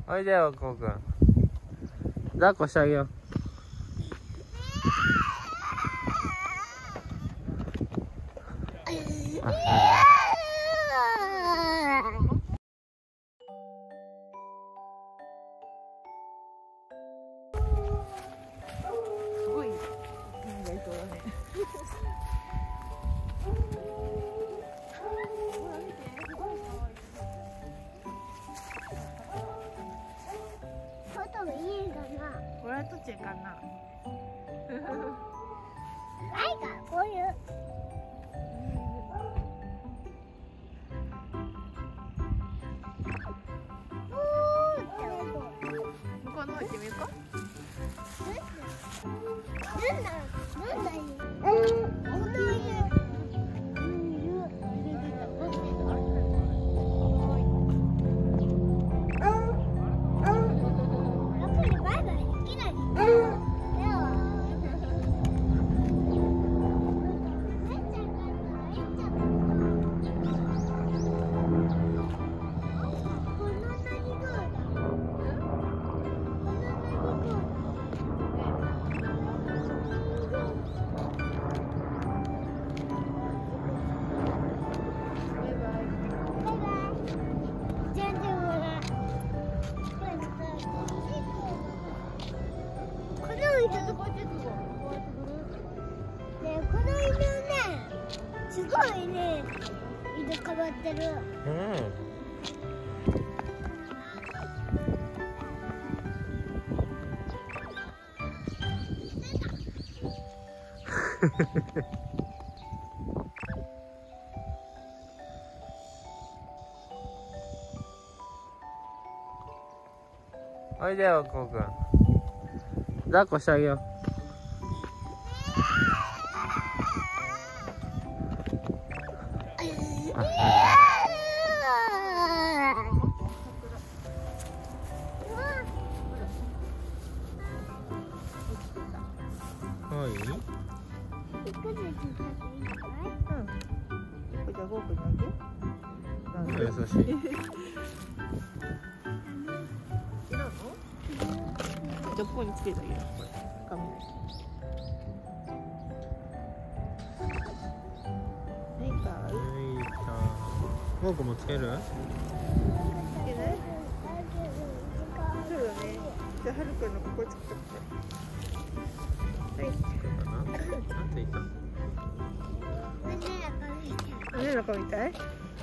おいでよ、こうくん。抱っこしてあげよう。 すごい意味がいそうだね。これはどっちかな。 こういう。 向こうの方行ってみようか。 なんだいい。この犬ね、すごいね、色変わってる。 おいでよ、こうくん。抱っこしてあげよう。はい。 じゃあゴーくんにあげ。 優しい。 いらんの？じゃあここにつけてあげる。髪の毛。はいかい。 僕もつける？ つけない？そうだね。じゃあはるくんのここつけて。はい。 ついた。 胸の顔見たい？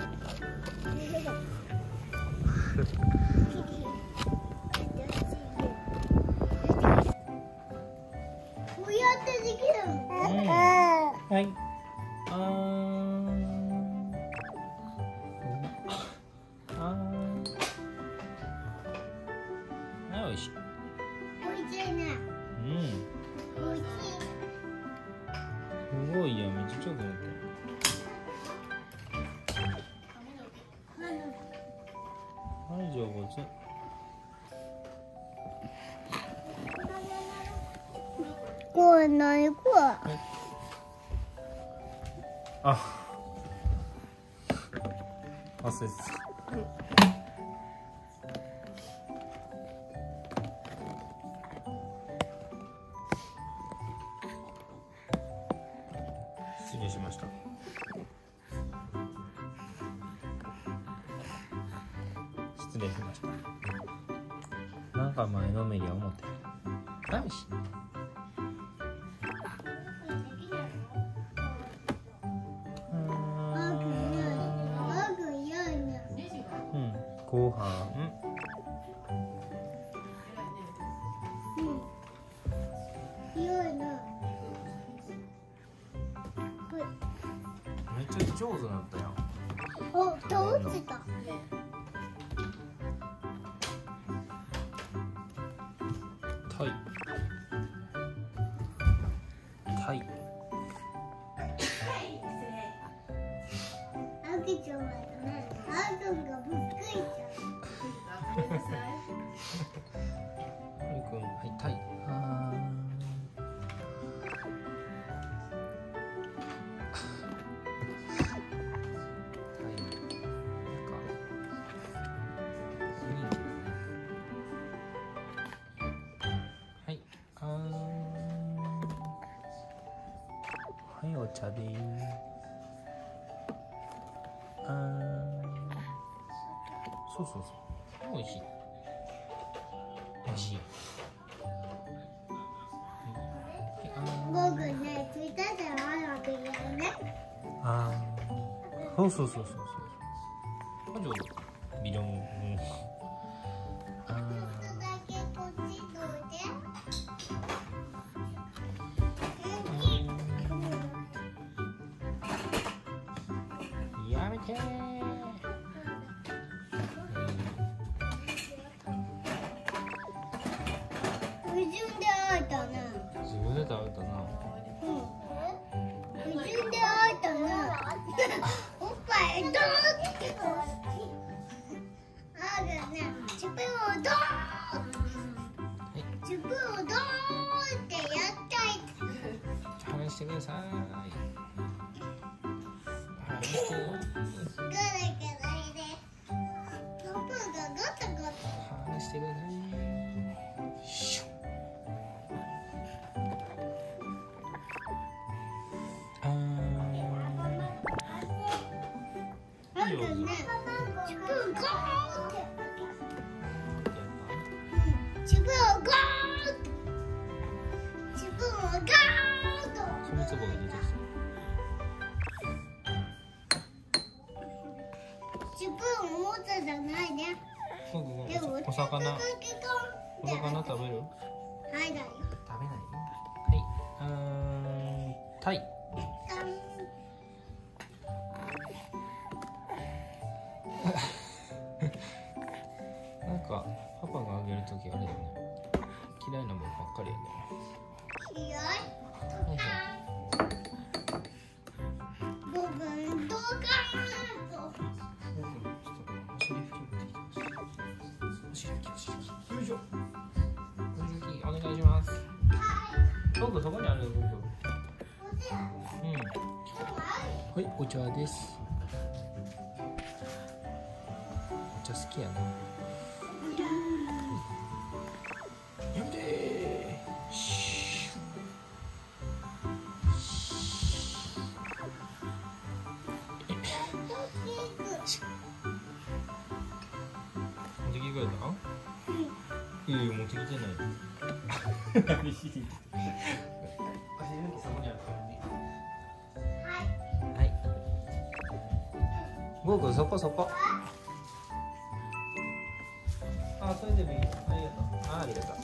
こうやってできるの？ はい。おいしい。 おいしいね。おいしい。 すごいよ、めっちゃ強くなってる。はい、上手。 これ何これ？ あ、忘れてた。失礼しました。失礼しました。なんか前のめりは思ってる。よし。ご飯。めっちゃ上手になったよ。 お、落ちた。 タイ。タイ。 あげちゃうわよね。あーくんがぶっついちゃう。 はい、タイ。 茶です。そうそうそう。美味しい。美味しい。 僕ね、ツイッターであるわけだよね。 ああ、そうそうそうそうそう。아주 미령. ちょっとだけこっちどいて。 やめてー。 矛盾で会えたな。 自分で食べたな。 矛盾で会えたな。おっぱいドーンってあるね。チュプをドーン、チュプをドーンってやったい。 話してください。話してよ。 ガラガラでパパがガタガタ。 話してください。シュッ。 あるね。チュプをゴーンって。チュプをゴーンって。チュプをゴーンと。 米粒を入れてきチュプを持つじゃないね。 た。 でもお魚食べる？ はいだよ。 食べない？はい。タイ。なんかパパがあげるときあれだよね。嫌いなものばっかりやね。 嫌い？ はいはい部分どうかなと。 お尻拭き持ってきました。お尻拭き。よいしょ。お尻拭きお願いします。僕そこにあるよ僕。はい、お茶です。お茶好きやな。やめてー。持ってきてくれた？いやいや、持ってきてない。何しに来た？足抜きそこにあるからね。はい。ゴーくんそこそこ。あ、それでもいい。ありがとう。ありがとう。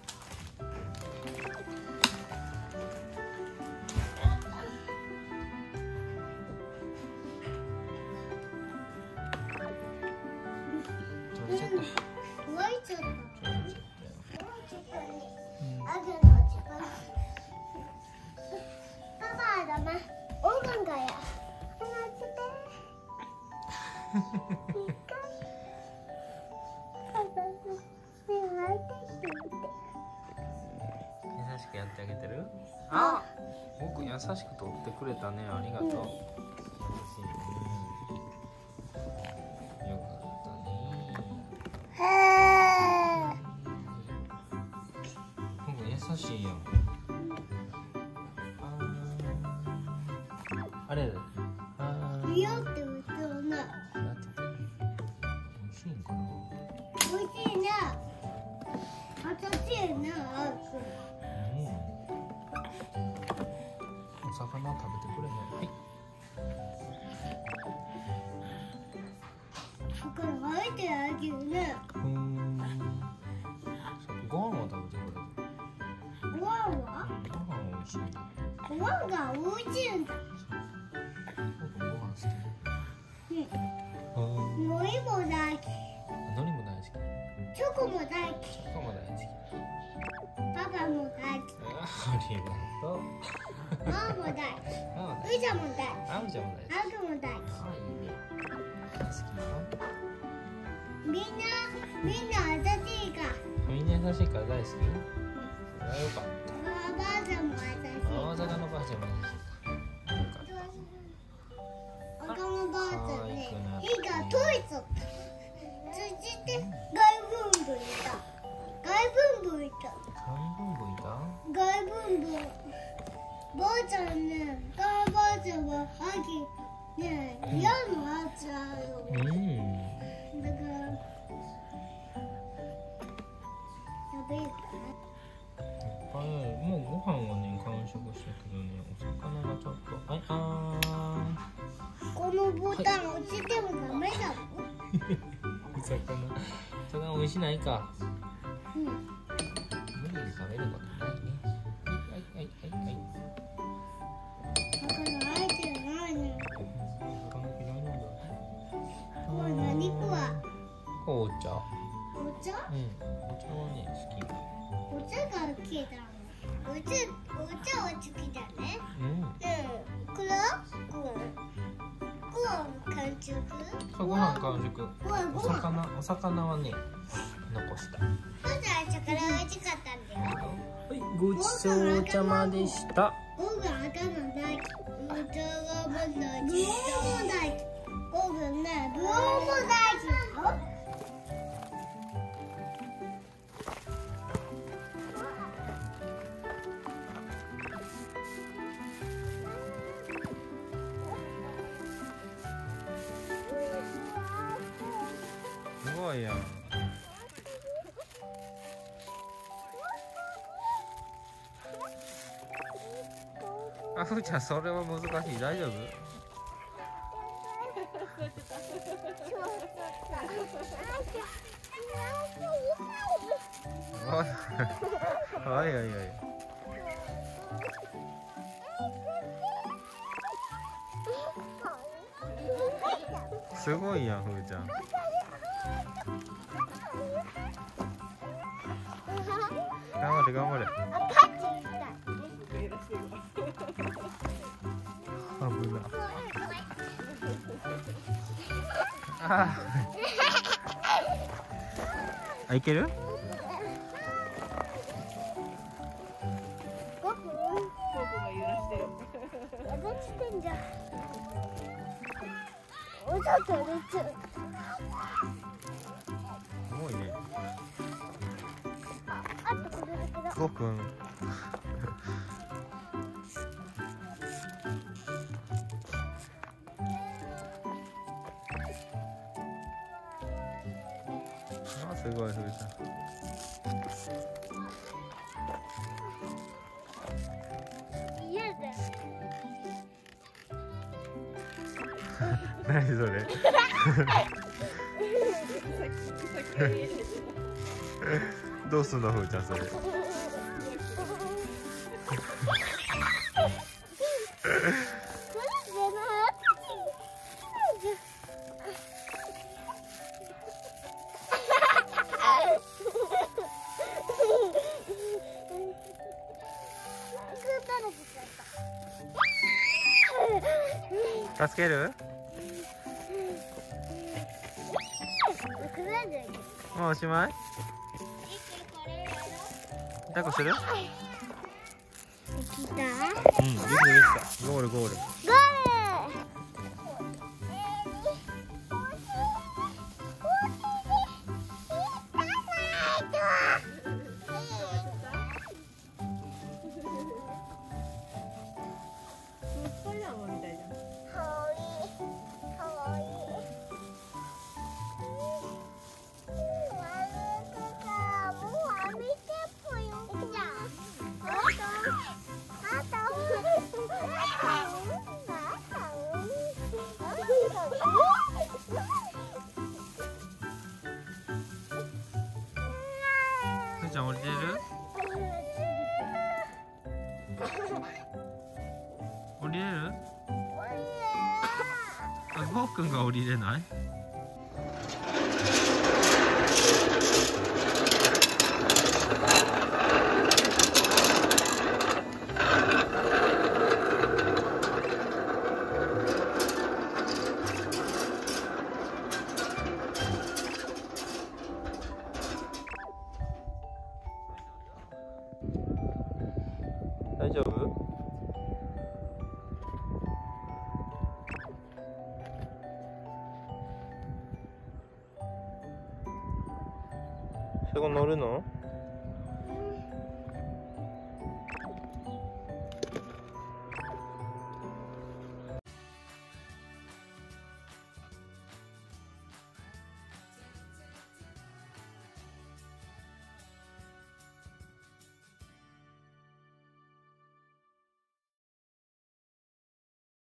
取れちゃった。 壊れちゃった。 取れちゃったよ。 あるの時間。パパだな。オーガンガや。話して。 優しくやってあげてる？あ、僕優しく取ってくれたね。ありがとう。優しいね。よかったね。僕優しいやん。あれだ。 いやって言ったな。 美味しいんかな。 美味しいな。熱いな、あーくん。 お魚食べてくれない。はい。 だからあえてあげるね。 ご飯は食べてくれる。 ご飯は？ ご飯美味しいんだ。 ご飯が美味しいんだ。 僕ご飯好き。 海苔も大好き。 海苔も大好き。 チョコも大好き。 チョコも大好き。 パパも大好き。 ありがとう。 ママも大好き。 あうちゃんも大好き。 あうちゃんも大好き。 あくも大好あいいね。大好きな。 き。みんな優しいか。 みんな優しいから大好き。それはよかった。 おばあちゃんも優しい。 大阪のばあちゃんも優しいか。よかった。 他のばあちゃんね、火が通りちゃった。そして外分部いた。外分部いた。 半分ぶいた？ 外分部。ばあちゃんね、ばあねえ、嫌になっちゃうよ。だから、やべえかもうご飯はね完食したけどね、お魚がちょっとこのボタン押してもダメだもん。 魚美味しないか。 うん。 無理に食べることないね。はい。 だから愛じゃないのよ。 魚嫌いなんだ。 これ何こは？ 紅茶。 お茶？ うん。お茶はね好き。 お茶が好きだね。お茶は好きだね。これは？ご飯完食？ そう、ご飯完食。お魚はね残した。 まだ魚が美味しかったんだよ。 はい、ごちそうちゃまでした。 僕は頭大好き。歌がも大好き。も大好き。僕ね、ブオも大好きだよ。 すごいやん。あ、ふーちゃん、それは難しい。大丈夫？はい。すごいやん、ふーちゃん。頑張れ。危ない。いける？すごいね。ごくん。すごい、ふーちゃん。何それ？どうすんの、ふーちゃん、それ。助ける？もうおしまい？抱っこする？ できた？ うん、できた。ゴール。ふーちゃん降りれる？降りれる？ごうくんが降りれない？大丈夫？そこ乗るの？